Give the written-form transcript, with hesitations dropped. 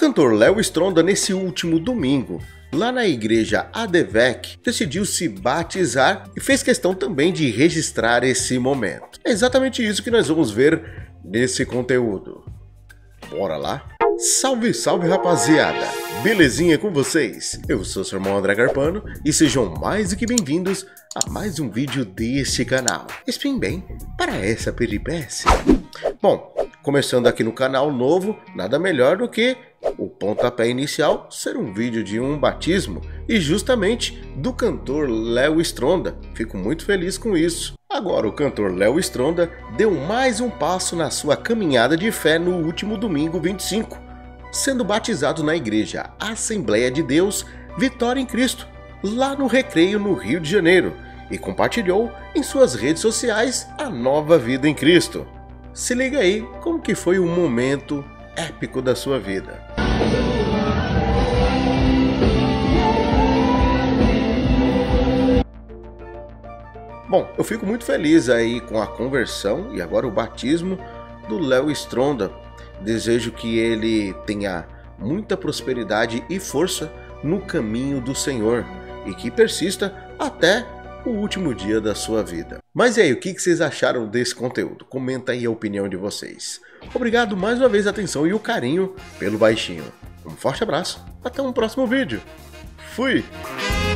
cantor Léo Stronda, nesse último domingo, lá na igreja ADVEC, decidiu se batizar e fez questão também de registrar esse momento. É exatamente isso que nós vamos ver nesse conteúdo. Bora lá? Salve, salve rapaziada! Belezinha com vocês? Eu sou o seu irmão André Garpano e sejam mais do que bem-vindos a mais um vídeo deste canal. Espiem bem para essa peripécia. Bom, começando aqui no canal novo, nada melhor do que o pontapé inicial ser um vídeo de um batismo e justamente do cantor Léo Stronda. Fico muito feliz com isso. Agora o cantor Léo Stronda deu mais um passo na sua caminhada de fé no último domingo 25, sendo batizado na igreja Assembleia de Deus Vitória em Cristo, lá no Recreio, no Rio de Janeiro, e compartilhou em suas redes sociais a nova vida em Cristo. Se liga aí como que foi um momento épico da sua vida. Bom, eu fico muito feliz aí com a conversão e agora o batismo do Léo Stronda. Desejo que ele tenha muita prosperidade e força no caminho do Senhor e que persista até o último dia da sua vida. Mas e aí, o que vocês acharam desse conteúdo? Comenta aí a opinião de vocês. Obrigado mais uma vez a atenção e o carinho pelo baixinho. Um forte abraço, até um próximo vídeo. Fui!